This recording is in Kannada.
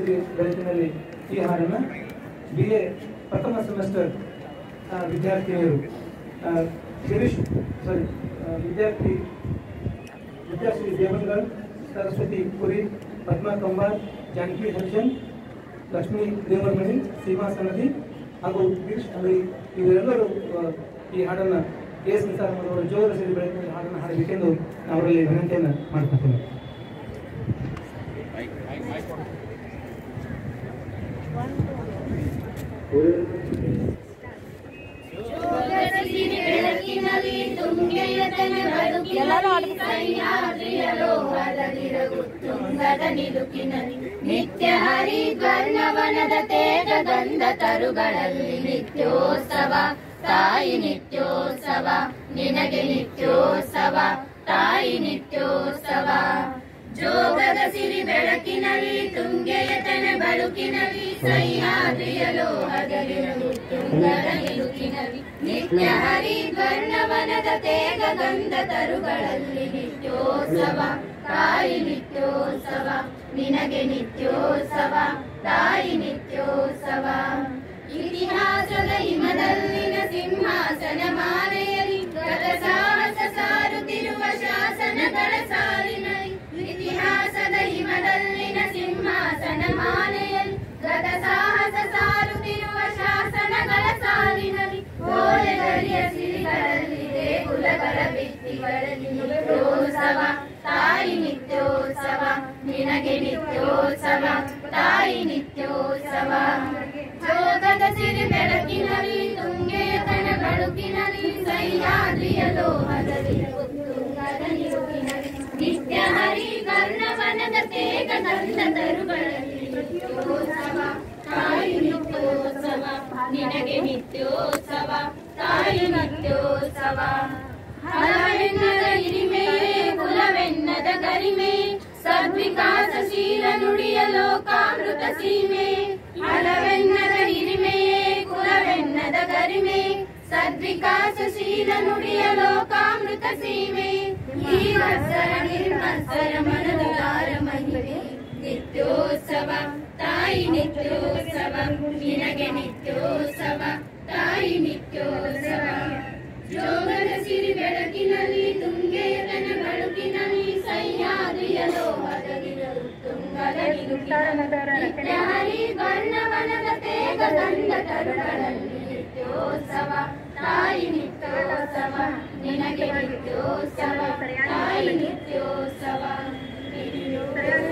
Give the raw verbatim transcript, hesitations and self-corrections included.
ಸಿರಿ ಬೆಳಕಿನಲ್ಲಿ ಈ ಹಾಡನ್ನು ಬಿ ಎ ಪ್ರಥಮ ಸೆಮಿಸ್ಟರ್ ವಿದ್ಯಾರ್ಥಿನಿಯರು ಗಿರೀಶ್ ಸಾರಿ ವಿದ್ಯಾರ್ಥಿ ವಿದ್ಯಾಶ್ರೀ ದೇವಂಗಲ್, ಸರಸ್ವತಿ ಕುರಿ, ಪದ್ಮಾ ಕಂಬಾರ್, ಜಾನಕಿ ಹರ್ಷನ್, ಲಕ್ಷ್ಮೀ ದೇವರಮಣಿ, ಸೀಮಾ ಸನದಿ ಹಾಗೂ ಗಿರೀಶ್ ಅಂಗಡಿ ಇವರೆಲ್ಲರೂ ಈ ಹಾಡನ್ನು ಕೆ ಎಸ್ ನಿಸಾರ್ ಅವರು ಜೋರ ಸಿರಿ ಬೆಳಕಿನಲ್ಲಿ ಹಾಡನ್ನು ಹಾಡಬೇಕೆಂದು ಅವರಲ್ಲಿ ವಿನಂತಿಯನ್ನು ಮಾಡ್ಕೊಳ್ತೇನೆ. ನಿತ್ಯ ಹರಿದ್ವರ್ಣವನದ ತೇಜ ಗಂಧ ತರುಗಳಲ್ಲಿ ನಿತ್ಯೋತ್ಸವ ತಾಯಿ ನಿತ್ಯೋತ್ಸವ ನಿನಗೆ ನಿತ್ಯೋತ್ಸವ ತಾಯಿ ನಿತ್ಯೋತ್ಸವ. ಜೋಗದ ಸಿರಿ ಬೆಳಕಿನಲ್ಲಿ ತುಂಗೆಯತನ ಬಳುಕಿನಲ್ಲಿ ಸಹ್ಯಾದ್ರಿಯ ಲೋಹದಲ್ಲಿರಲು ತುಂಗದ ನಿಲುಕಿನಲ್ಲಿ ನಿತ್ಯ ಹರಿದ್ವರ್ಣವನದ ತೇಗ ಗಂಧ ತರುಗಳಲ್ಲಿ ನಿತ್ಯೋತ್ಸವ ತಾಯಿ ನಿತ್ಯೋತ್ಸವ ನಿನಗೆ ನಿತ್ಯೋತ್ಸವ ತಾಯಿ ನಿತ್ಯೋತ್ಸವ. ಇತಿಹಾಸದ ಹಿಮದಲ್ಲಿನ ಸಿಂಹಾಸನ ಮಾಲೆಯಲ್ಲಿ ಗತ ಸಾಹಸ ಸಾರುತ್ತಿರುವ ಶಾಸನಗಳ ಸಾಲಿನಲ್ಲಿ ಇತಿಹಾಸದ ಹಿಮದಲ್ಲಿನ ಸಿಂಹಾಸನ ಮಾಲೆಯಲ್ಲಿ ಗತ ಸಾಹಸ ಸಾರುತ್ತಿರುವ ಶಾಸನಗಳ ಸಾಲಿನಲ್ಲಿ ಓಲೆಗರಿಯ ಸಿರಿಗಳಲ್ಲಿ ದೇಗುಲಗಳ ಭಿತ್ತಿಗಳಲ್ಲಿ ನಿತ್ಯೋತ್ಸವ ತಾಯಿ ನಿತ್ಯೋತ್ಸವ ನಿನಗೆ ನಿತ್ಯೋತ್ಸವ ತಾಯಿ ನಿತ್ಯೋತ್ಸವ. ಜೋಗದ ಸಿರಿ ಬೆಳಕಿನಲ್ಲಿ ತುಂಗೆಯತನ ಬಳುಕಿನಲ್ಲಿ ಸಹ್ಯಾದ್ರಿಯ ಲೋಹದಲ್ಲಿ ಉತ್ತುಂಗದ ನಿಲುಕಿನಲ್ಲಿ ನಿತ್ಯ ಹರಿದ್ವರ್ಣವನದ ತೇಗ ಗಂಧ ತರುಗಳಲ್ಲಿ ನಿತ್ಯೋತ್ಸವ ತಾಯಿ ನಿತ್ಯೋತ್ಸವ ನಿನಗೆ ನಿತ್ಯೋತ್ಸವ ತಾಯಿ ನಿತ್ಯೋತ್ಸವ. ಹಲವೆನ್ನದ ಹಿರಿಮೆಯೇ ಕುಲವೆನ್ನದ ಗರಿಮೆ ಸದ್ವಿಕಾಸಶೀಲ ನುಡಿಯ ಲೋಕಾಮೃತ ಸೀಮೆ. ಹಲವೆನ್ನದ ಹಿರಿಮೆಯೇ ಕುಲವೆನ್ನದ ಗರಿಮೆ ಸದ್ವಿಕಾಸಶೀಲ ನುಡಿಯ ಲೋಕಾಮೃತ ಸೀಮೆ. ಈ ವತ್ಸರ ನಿರ್ಮತ್ಸರ ಮನದುದಾರ ಮಹಿಮೆ ನಿತ್ಯೋತ್ಸವ ತಾಯಿ ನಿತ್ಯೋತ್ಸವ ನಿನಗೆ ನಿತ್ಯೋತ್ಸವ ತಾಯಿ ನಿತ್ಯೋತ್ಸವ. ಜೋಗದ ಸಿರಿ ಬೆಳಕಿನಲ್ಲಿ ತುಂಗೆಯತನ ಬಳುಕಿನಲ್ಲಿ ಸಹ್ಯಾದ್ರಿಯ ಲೋಹದಲ್ಲಿರಲು ತುಂಗದ ನಿಲುಕಿನಲ್ಲಿ ನಿತ್ಯ ಹರಿದ್ವರ್ಣವನದ ತೇಗ ಗಂಧ ತರುಗಳಲ್ಲಿ ನಿತ್ಯೋತ್ಸವ ತಾಯಿ ನಿತ್ಯೋತ್ಸವ ನಿನಗೆ ನಿತ್ಯೋತ್ಸವ ತಾಯಿ ನಿತ್ಯೋತ್ಸವ.